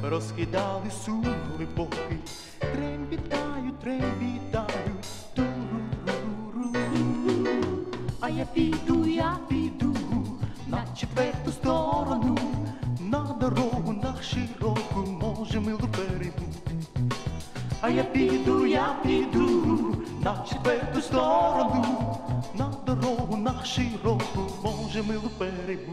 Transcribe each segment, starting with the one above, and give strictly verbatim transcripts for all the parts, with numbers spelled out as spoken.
розкидали сум глибокий, трембітають, трембітають, туру-ру-ру-ру. А я піду, я піду на четверту сторону, на дорогу, на широку, може милу перейду. А я піду, я піду на четверту сторону, на дорогу, на широку, може милу перейду.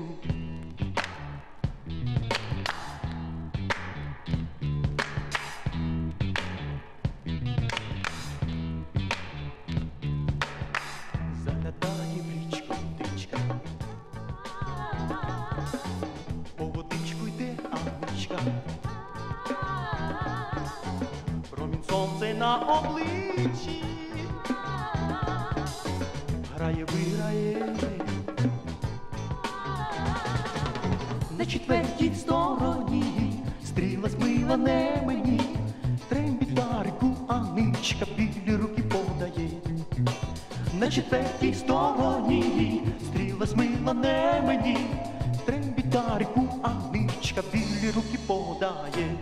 Заглядає в річку птичка, по водичку йде Анечка, промінь сонця на обличчі, грає, виграє. На четвертій стороні стрілась мила не мені, трембітарику Аничка білі руки подає. На четвертій стороні стрілась мила не мені, трембітарику Аничка білі руки подає.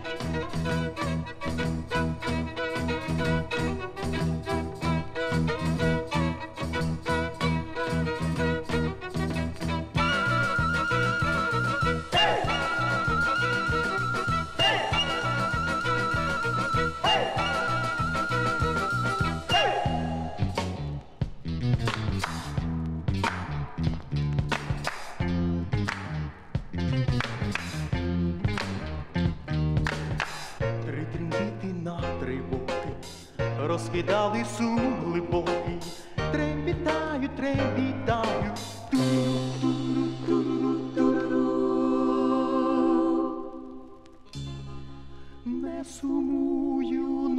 Три трембіти на три боки, розкидали сум глибокий, трембітають, трембітають, туру-туру-туру-туру. Не сумую,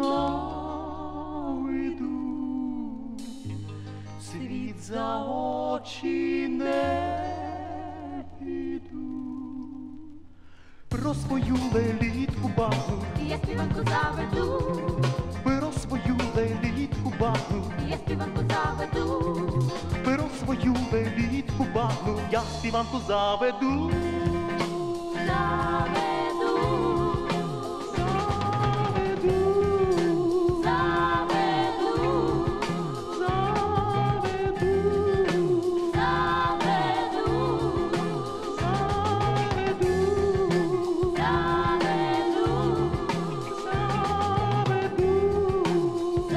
наведу, світ за очі не піду. Про свою лелітку багу я співанку заведу, про свою лелітку багу, я співанку заведу, про свою лелітку багу, я співанку заведу. заведу, Заведу, заведу, заведу, заведу, заведу, заведу,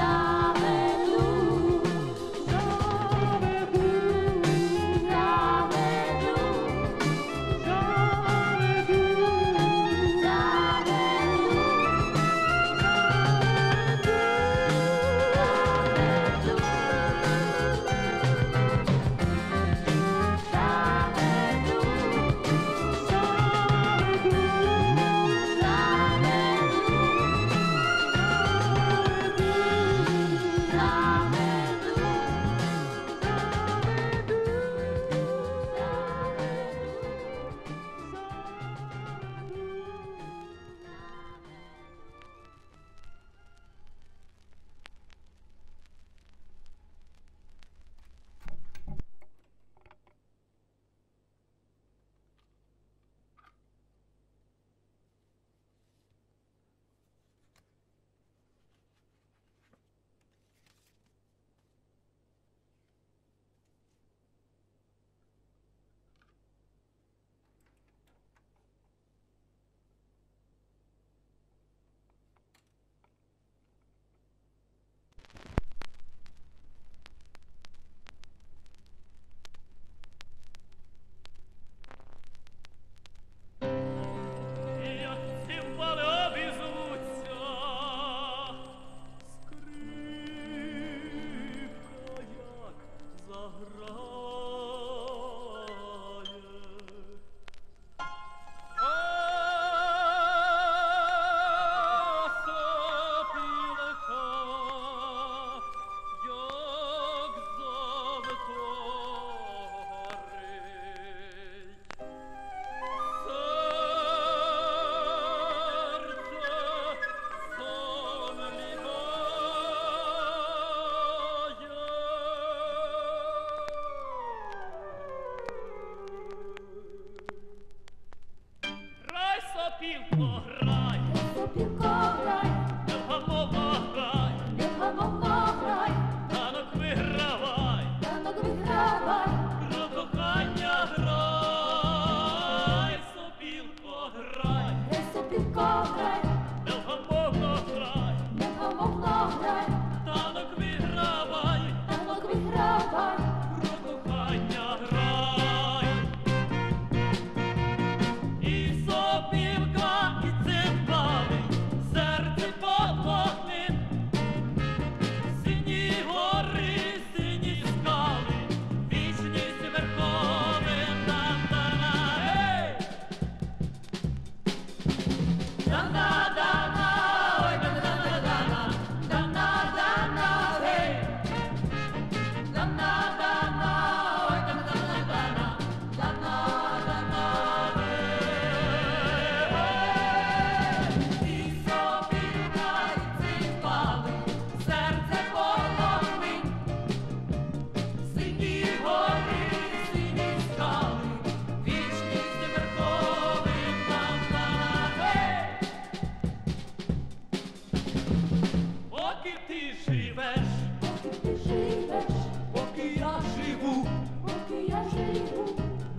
Сопілко, грай!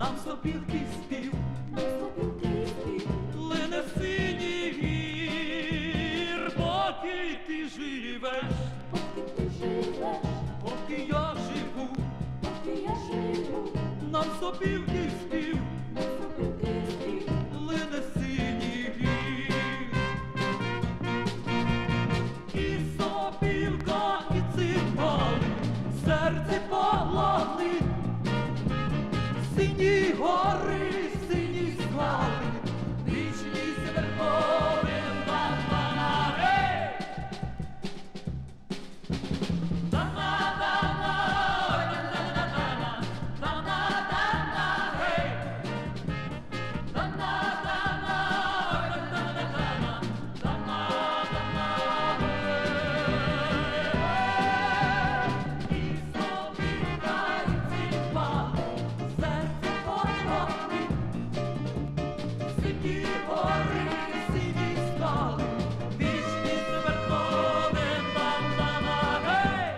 нам сопілки спів, нам сопілки спів, лине синій гір, поки ти живеш, поки ти живеш, поки я живу, поки я живу, нам сопілки спів, нам сопілки спів, лине синій гір. І сопілка, і цимбали, серце палали, сині гори, сині скали, вічність верховин Дана, гей! Дана-дана, ой, дана-дана, дана-дана, гей! Дана-дана, ой, дана-дана, дана-дана, гей! І сопілка, і цимбали, серце палали, сині гори, сині скали, вічність верховин Дана, гей!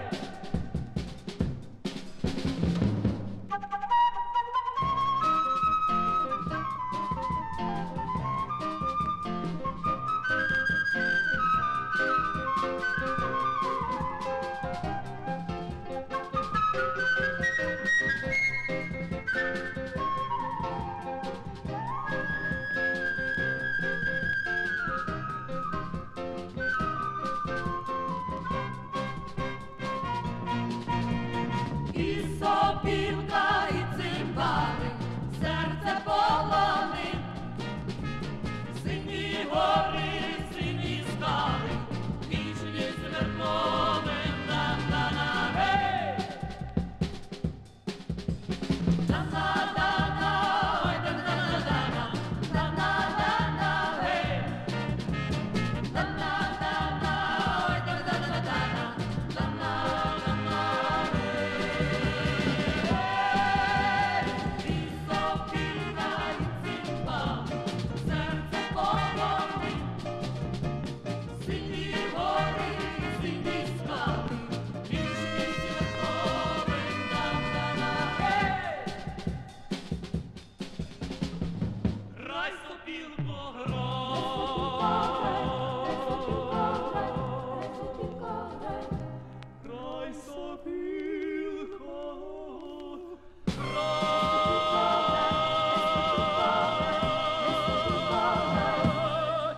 І сопілка, і цимбали, серце полони, сині гори, сині скали, вічність верховин Дана, гей! Дана-дана, ой, дана-дана, дана-дана, гей! Дана-дана, ой, дана-дана, дана-дана, гей! І сопілка, і цимбали, серце полони, сині гори, сині скали, вічність верховин Дана, гей! Рай сопілко, грай, сопілко, грай.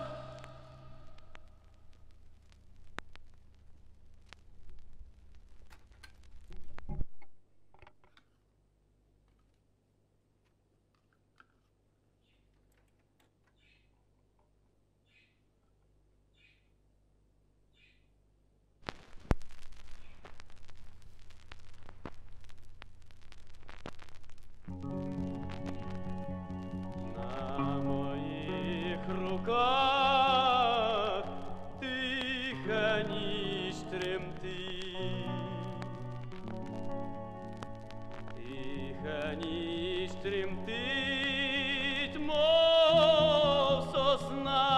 На моїх руках тиха ніч тремтить, тиха ніч тремтить, мов сосна,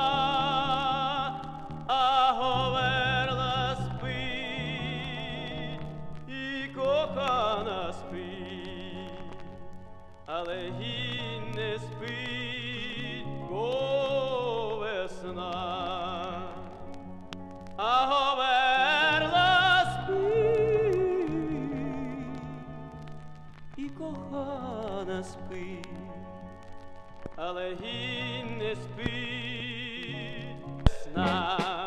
а говерла спить, і кохана спить, але гінь не спить, бо весна, а говерла спить, і кохана спить, але гінь не спить, весна.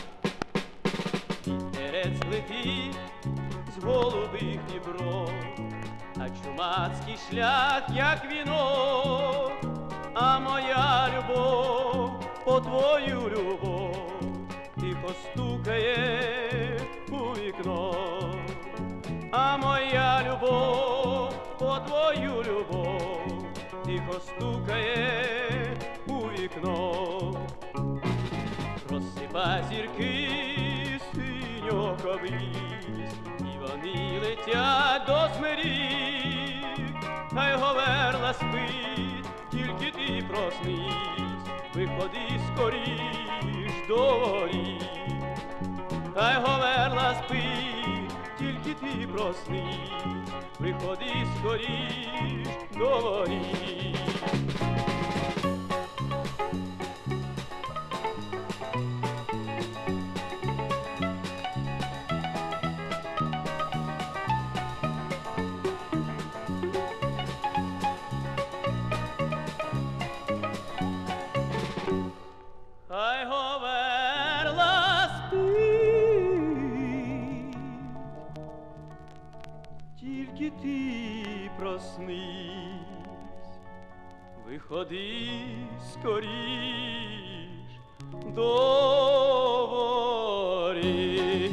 Вітерець летить з голубих Дніпро, а чумацький шлях, як вінок, а моя любов по твою любов тихо стукає у вікно, а моя любов по твою любов тихо стукає у вікно. Розсипа зірки синьоковись, і вони летять до смирік, хай говерла спить, тільки ти проснись, виходи скоріш до воріт. Хай говерла спить, тільки ти проснись, виходи скоріш говорить. Хай говерла спить, тільки ти проснись, виходи скоріш до воріт.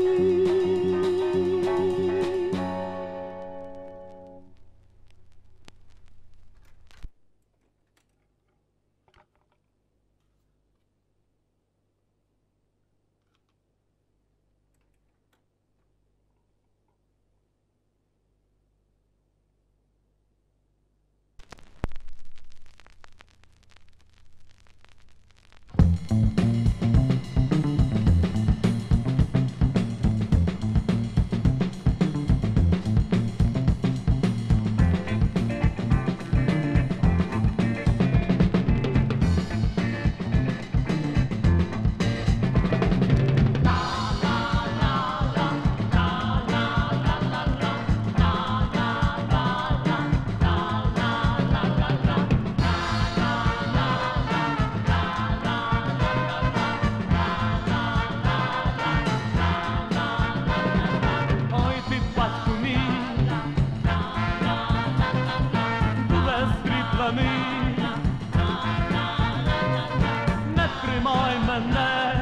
Не тримай мене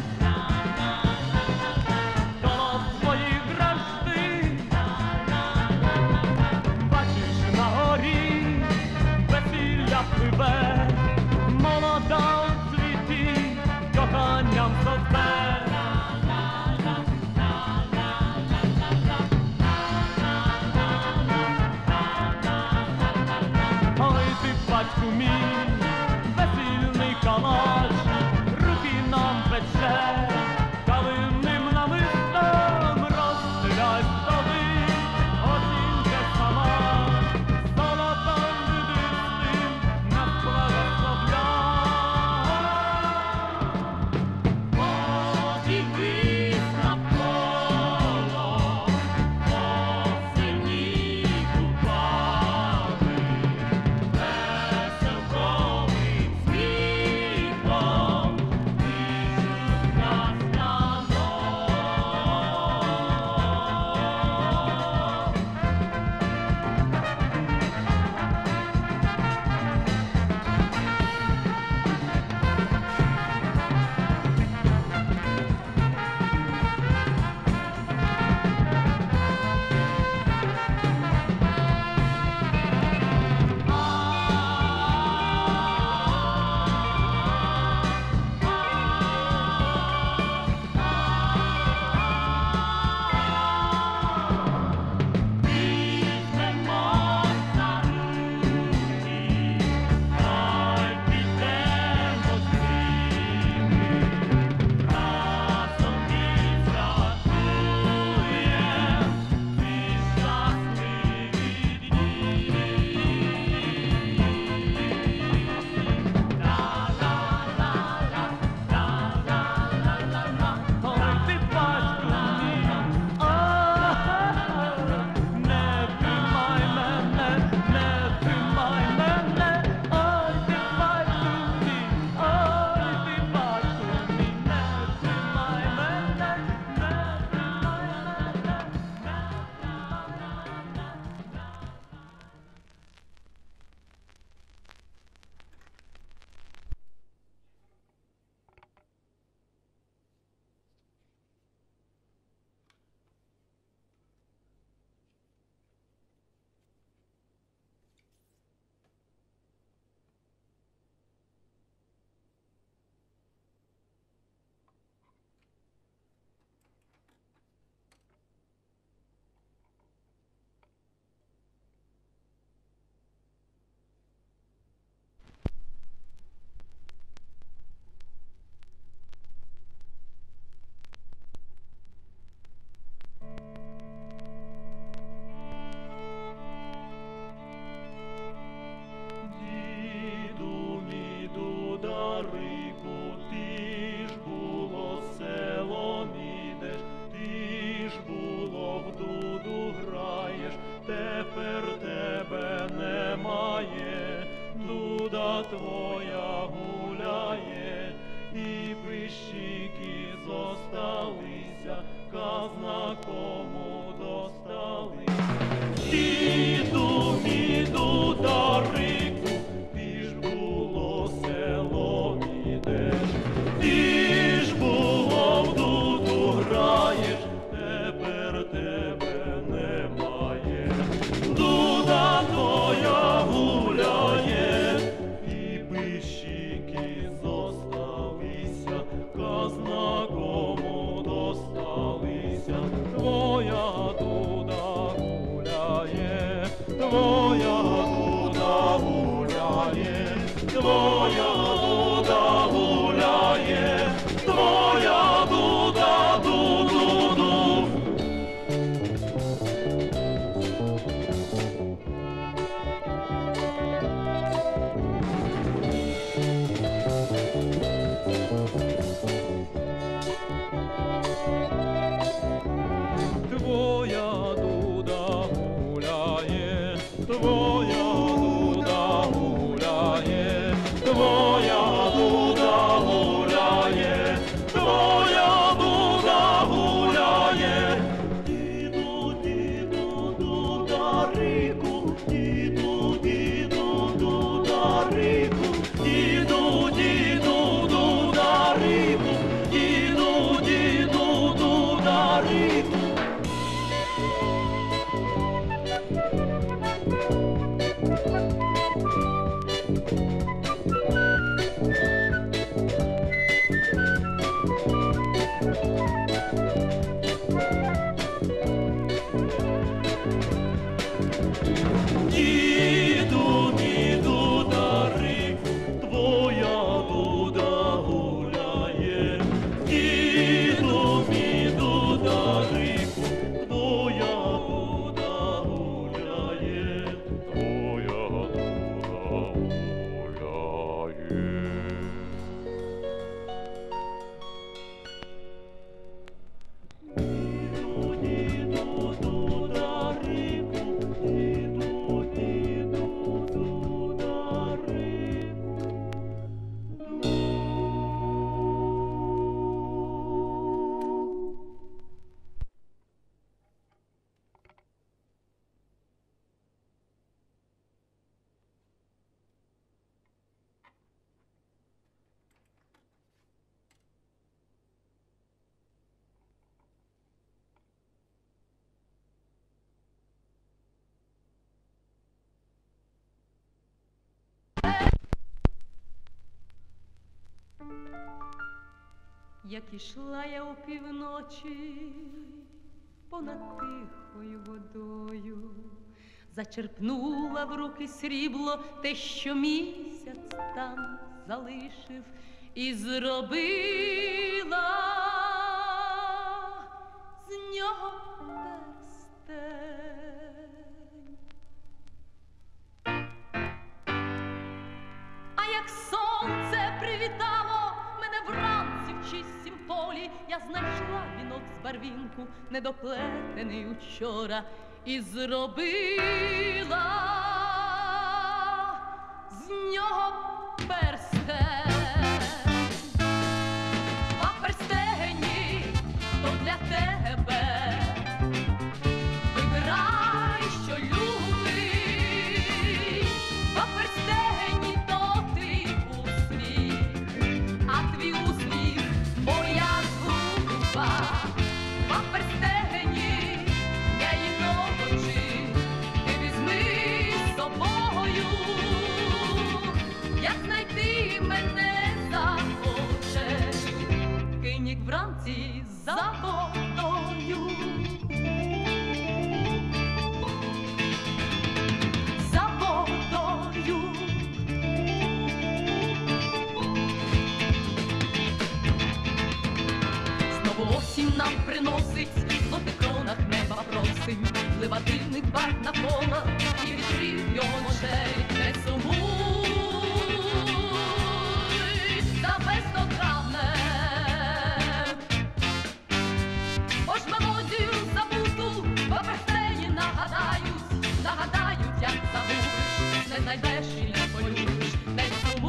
до своїх гражди. Бачиш на горі весілля пливе, молода у світі коханням зове. Ой, ти, батьку мій, весільний калач, руки нам пече, калинним намистом розстріляй столи. Осінька сама, золотом видистим нас благословляє. Подивись навколо, осінні купали, веселко дуда твоя гуляє, і пищики зосталися, казна кому досталися. Діду, міду, дарику, ти ж було селом ідеш, ти ж було в дуду граєш, тепер тебе немає. Дуда твоя гуляє, і пищики зосталися, казна кому досталися. Твоя дуда гуляє, твоя дуда гуляє, твоя дуда гуляє, твоя дуда ду-ду-ду. Твоя дуда гуляє, твоя дуда гуляє, твоя дуда гуляє, твоя дуда гуляє. Діду, діду, дударику, діду, діду, дударику, діду, діду, дударику, діду, діду, дударику. Діду, діду, дарику, твоя дуда гуляє, діду, міду, дарику, твоя дуда гуляє, твоя дуда гуляє. Діду, діду, дударику, діду, діду, дударику. Як ішла я опівночі понад тихою водою, зачерпнула в руки срібло те, що місяць там залишив, і зробила з нього перстень. А як сонце привітало мене вранці в чистім полі, я знайшла вінок з барвінку, недоплетений учора, і зробила з нього перстень. А перстені то для тебе, вибирай, що любий, а перстені то твій усміх, а твій усміх моя згуба. А перстені неї ночі ти візьми з собою, як знайти мене захочеш, кинь їх вранці за водою. За водою. Знову осінь нам приносить, в золотих кронах неба просим, плива дивний бар на полах, і вітрів його ночей. Не сумуй за бездоганним, ось мелодію забуту в перстені нагадають, нагадають, як забудеш, не знайдеш і не полюбиш. Не сумуй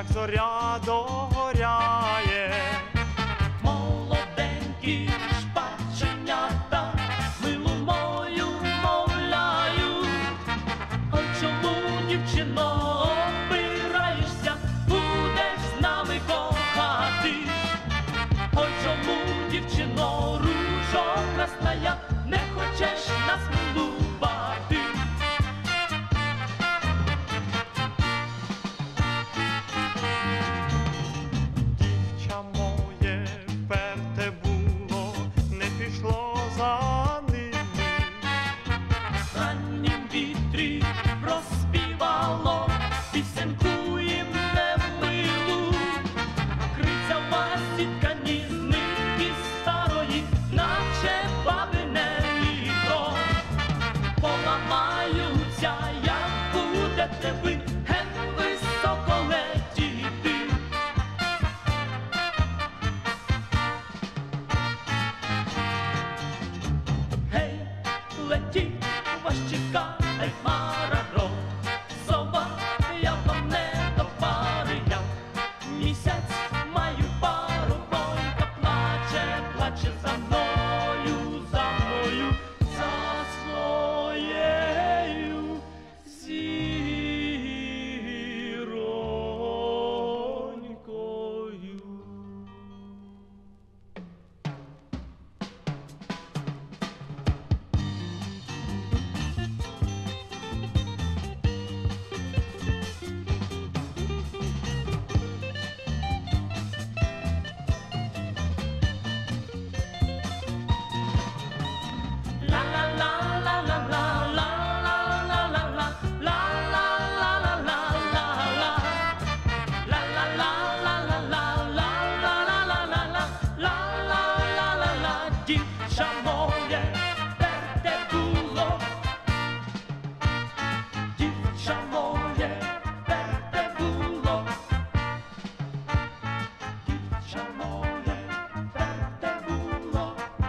як зоря догоряє. Молоденькі шпаченята, милу мою мовляю. Ой, чому, дівчино, опираєшся, будеш з нами кохати? Ой, чому, дівчино, ружо красная, не хочеш нас милувати? Дівча моє вперте було, не пішло за ними. В раннім вітрі розспівало пісеньку їм немилу. Криця в масті тканізни старої, наче бабине літо. Поламаються, як будете ви ген високо летіти. Гей, летіть, вас чекає хмара гром. Сова, я вам не до пари, я місяць маю пару, бонька плаче, плаче за мною, за мною, за своєю зіронькою. La la la la la la la la la la la la la la la la la la. La la la la la la la la la la la la la la la la la. Дівча моє вперте було, дівча моє вперте було, дівча моє вперте було.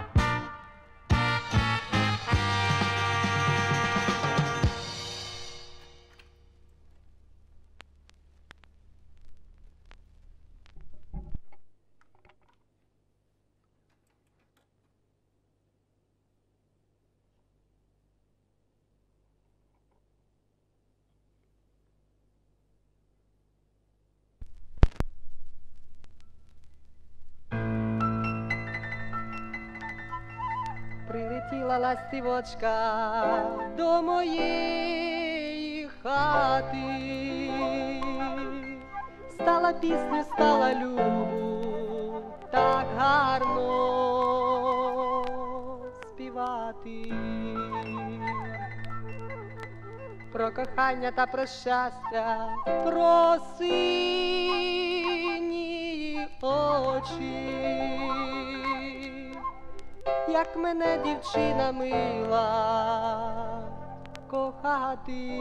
Прилетіла ластівочка до моєї хати, стала пісню, стала любу так гарно співати. Про кохання та про щастя, про сині очі. Як мене дівчина мила кохати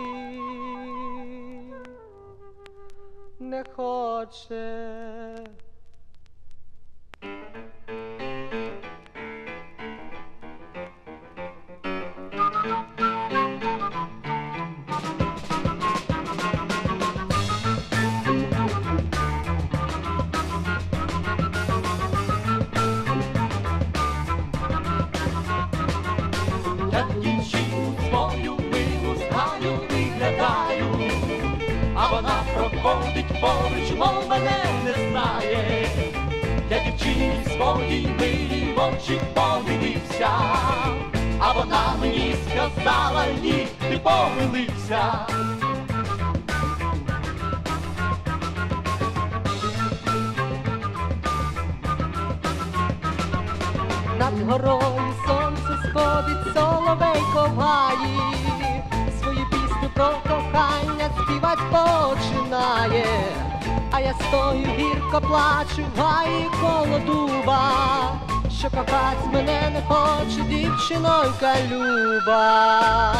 не хоче. Я дівчину свою милу знаю, виглядаю, а вона проходить поруч, мов мене не знає. Я дівчині своїй милій в очі подивився, а вона мені сказала, ні, ти помилився. Над горою сонце сходить, соловейко в гаї, свою пісню про кохання співать починає. А я стою, гірко плачу в гаї коло дуба, що кохать мене не хоче дівчинонька люба.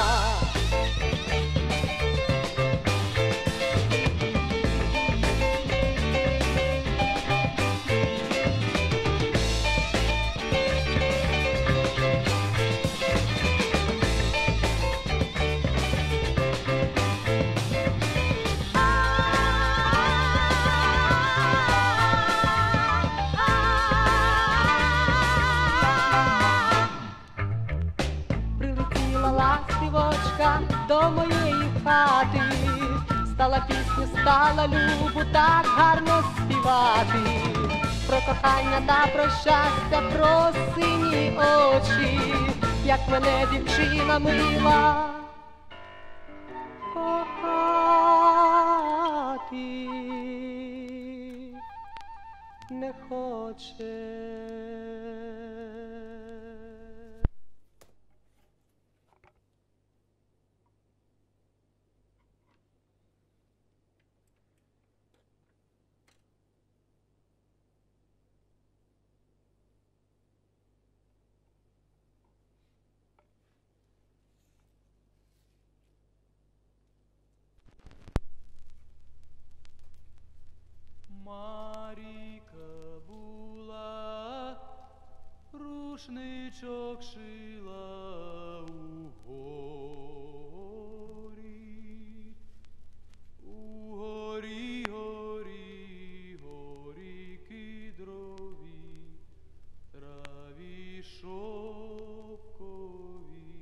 написала пісню, стала Любу так гарно співати. Про кохання та про щастя, про сині очі, як мене дівчина мила кохати не хоче. Маріка була, рушничок шила у горі, у горі, горі, горі кедрові, траві шовкові,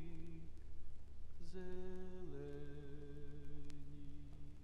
зелені.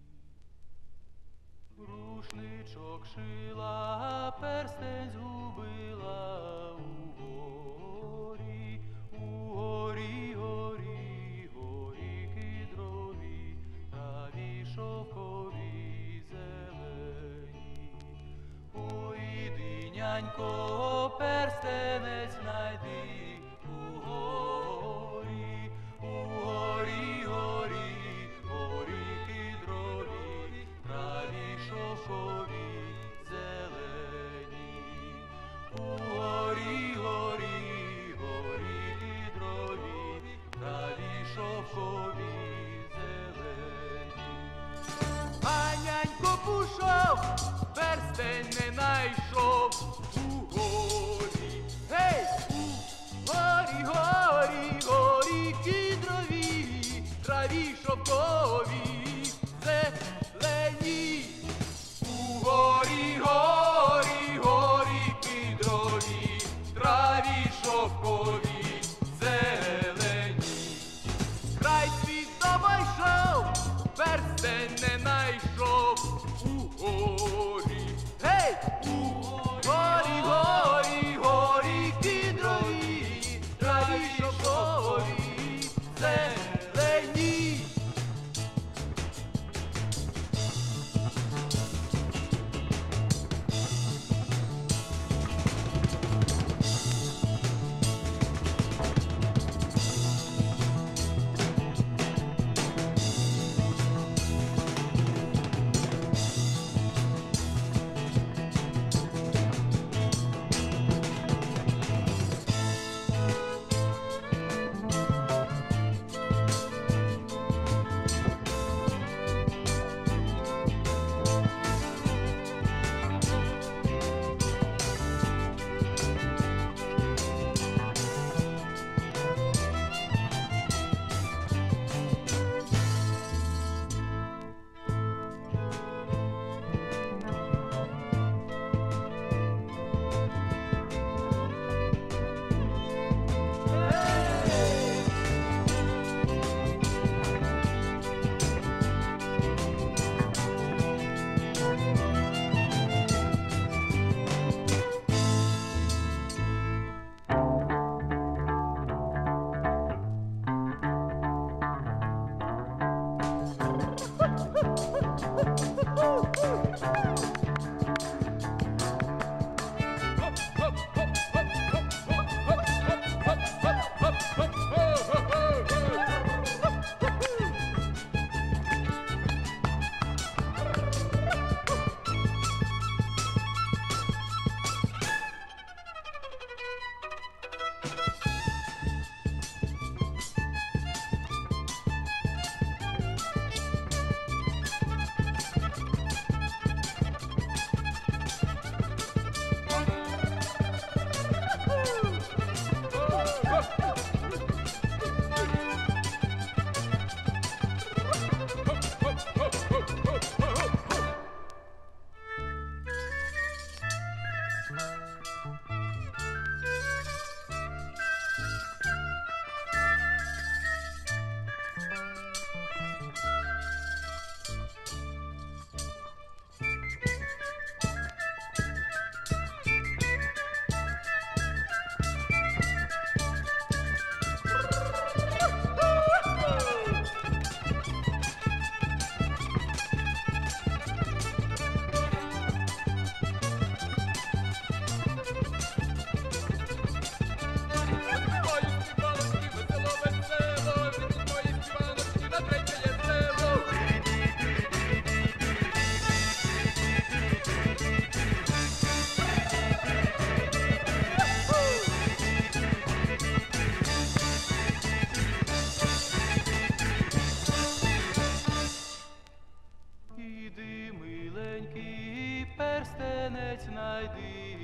Рушничок шила, перстень згубила у горі, у горі, горі, горі кедрові, траві шовкові, зелені. Ой, динянько, перстенець знайди у горі, у горі, горі, горі кедрові, траві шовкові, зелені. У горі, горі, горі кедрові, траві шовкові, зелені. А нянько пішов, перстень не найшов у горі, гей, у тростенець найди.